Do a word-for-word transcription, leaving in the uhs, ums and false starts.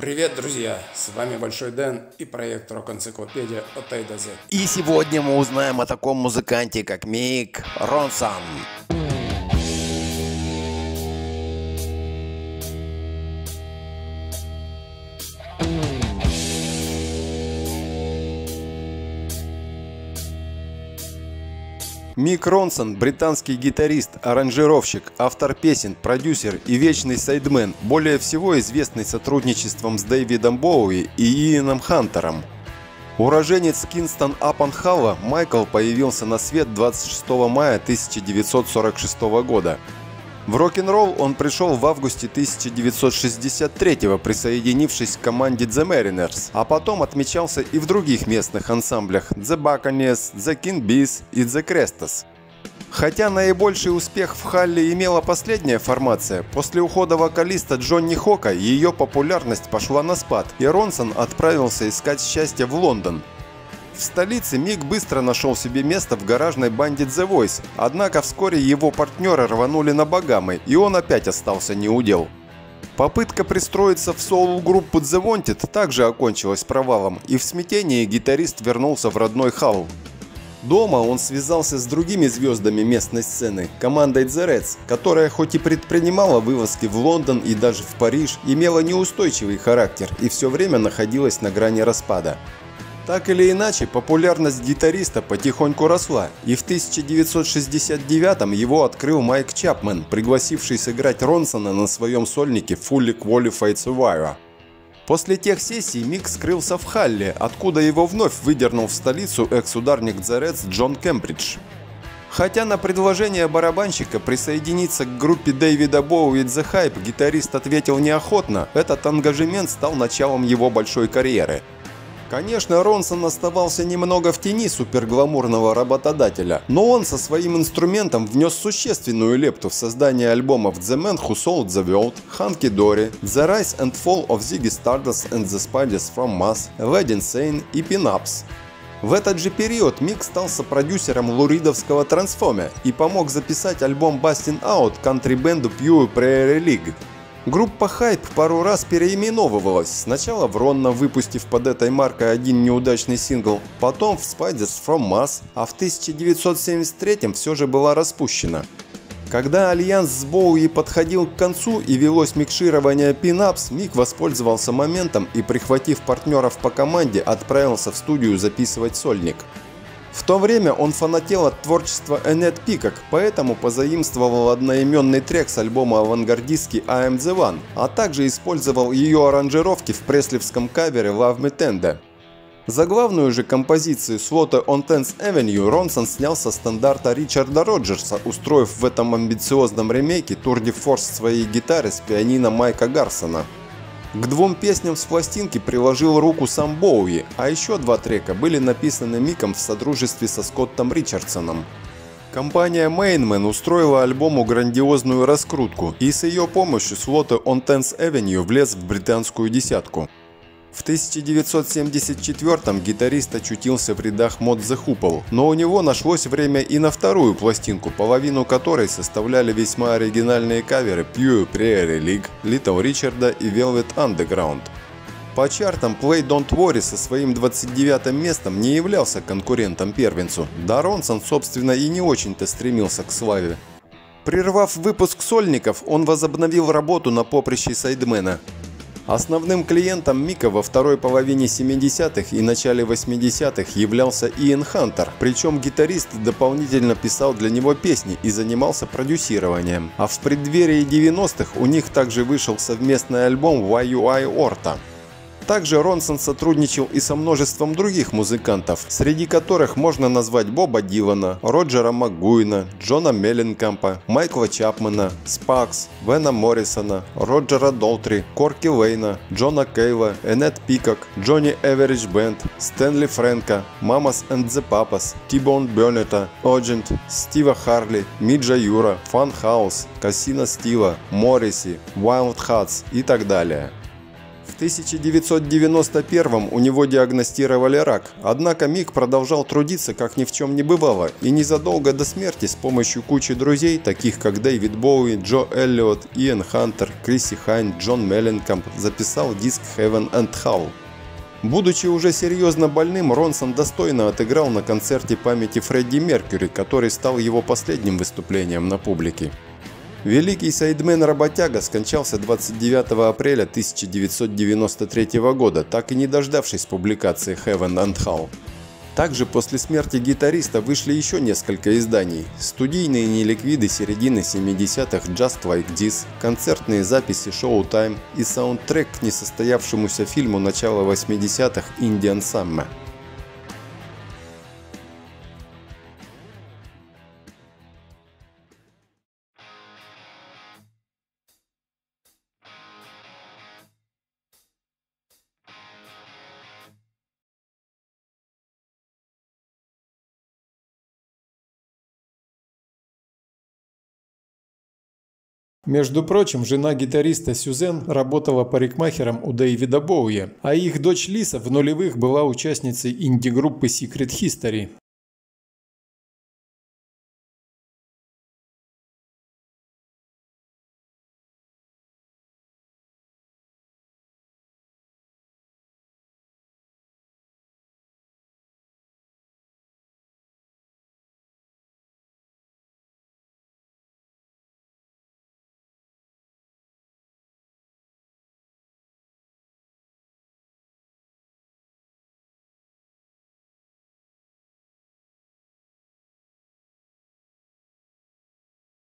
Привет, друзья! С вами Большой Дэн и проект Рок-энциклопедия от A до Z. И сегодня мы узнаем о таком музыканте, как Мик Ронсон. Мик Ронсон – британский гитарист, аранжировщик, автор песен, продюсер и вечный сайдмен, более всего известный сотрудничеством с Дэвидом Боуи и Иэном Хантером. Уроженец Кингстон-апон-Халла, Майкл появился на свет двадцать шестого мая тысяча девятьсот сорок шестого года. В рок-н-ролл он пришел в августе тысяча девятьсот шестьдесят третьего, присоединившись к команде The Mariners, а потом отмечался и в других местных ансамблях The Buccaneers, The King Bees и The Crestos. Хотя наибольший успех в Халле имела последняя формация, после ухода вокалиста Джонни Хока ее популярность пошла на спад, и Ронсон отправился искать счастье в Лондон. В столице Мик быстро нашел себе место в гаражной банде The Voice, однако вскоре его партнеры рванули на Багамы, и он опять остался неудел. Попытка пристроиться в соул-группу The Wanted также окончилась провалом, и в смятении гитарист вернулся в родной Халл. Дома он связался с другими звездами местной сцены, командой The Reds, которая хоть и предпринимала вылазки в Лондон и даже в Париж, имела неустойчивый характер и все время находилась на грани распада. Так или иначе, популярность гитариста потихоньку росла, и в тысяча девятьсот шестьдесят девятом его открыл Майк Чапмен, пригласивший сыграть Ронсона на своем сольнике Fully Qualified Survivor. После тех сессий Мик скрылся в Халле, откуда его вновь выдернул в столицу экс-ударник The Reds Джон Кембридж. Хотя на предложение барабанщика присоединиться к группе Дэвида Боуи The Hype гитарист ответил неохотно, этот ангажемент стал началом его большой карьеры. Конечно, Ронсон оставался немного в тени супергламурного работодателя, но он со своим инструментом внес существенную лепту в создание альбомов The Man Who Sold the World, Hunky Dory, The Rise and Fall of Ziggy Stardust and the Spiders from Mars, Led Insane и Pin-Ups. В этот же период Мик стал сопродюсером луридовского Transformer и помог записать альбом Bustin' Out кантри-бенду Pure Prairie League. Группа Hype пару раз переименовывалась, сначала в Ронно, выпустив под этой маркой один неудачный сингл, потом в Spiders from Mars, а в тысяча девятьсот семьдесят третьем все же была распущена. Когда альянс с Боуи подходил к концу и велось микширование Pin-Ups, Мик воспользовался моментом и, прихватив партнеров по команде, отправился в студию записывать сольник. В то время он фанател от творчества Энет Пикок, поэтому позаимствовал одноименный трек с альбома авангардистки I Am The One, а также использовал ее аранжировки в преслевском кавере Love Me Tender. Заглавную же композицию Slaughter on Tenth Avenue Ронсон снял со стандарта Ричарда Роджерса, устроив в этом амбициозном ремейке тур де форс своей гитары с пианино Майка Гарсона. К двум песням с пластинки приложил руку сам Боуи, а еще два трека были написаны Миком в содружестве со Скоттом Ричардсоном. Компания Mainman устроила альбому грандиозную раскрутку, и с ее помощью Slaughter on Tenth Avenue влез в британскую десятку. В тысяча девятьсот семьдесят четвёртом гитарист очутился в рядах Mod The Hoople, но у него нашлось время и на вторую пластинку, половину которой составляли весьма оригинальные каверы Pure Prairie League, Little Richard'а и Velvet Underground. По чартам Play Don't Worry со своим двадцать девятым местом не являлся конкурентом первенцу, да Ронсон, собственно, и не очень-то стремился к славе. Прервав выпуск сольников, он возобновил работу на поприще сайдмена. Основным клиентом Мика во второй половине семидесятых и начале восьмидесятых являлся Иэн Хантер, причем гитарист дополнительно писал для него песни и занимался продюсированием. А в преддверии девяностых у них также вышел совместный альбом Why You I Orta. Также Ронсон сотрудничал и со множеством других музыкантов, среди которых можно назвать Боба Дилана, Роджера Макгуина, Джона Мелленкампа, Майкла Чапмена, Спакс, Вена Моррисона, Роджера Долтри, Корки Лейна, Джона Кейла, Энет Пикок, Джонни Эверидж Бэнд, Стэнли Фрэнка, Mamas and the Papas, T-Bone Burnetta, Оджент, Стива Харли, Миджа Юра, Фан Хаус, Кассино Стива, Морриси, Wild Hats и так далее. В тысяча девятьсот девяносто первом у него диагностировали рак, однако Мик продолжал трудиться как ни в чем не бывало и незадолго до смерти с помощью кучи друзей, таких как Дэвид Боуи, Джо Эллиот, Иэн Хантер, Криси Хайн, Джон Мелленкамп, записал диск Heaven and Hell. Будучи уже серьезно больным, Ронсон достойно отыграл на концерте памяти Фредди Меркьюри, который стал его последним выступлением на публике. Великий сайдмен-работяга скончался двадцать девятого апреля тысяча девятьсот девяносто третьего года, так и не дождавшись публикации Heaven and Hell. Также после смерти гитариста вышли еще несколько изданий: студийные неликвиды середины семидесятых Just Like This, концертные записи Showtime и саундтрек к несостоявшемуся фильму начала восьмидесятых Indian Summer. Между прочим, жена гитариста Сюзен работала парикмахером у Дэвида Боуи, а их дочь Лиса в нулевых была участницей инди-группы Secret History.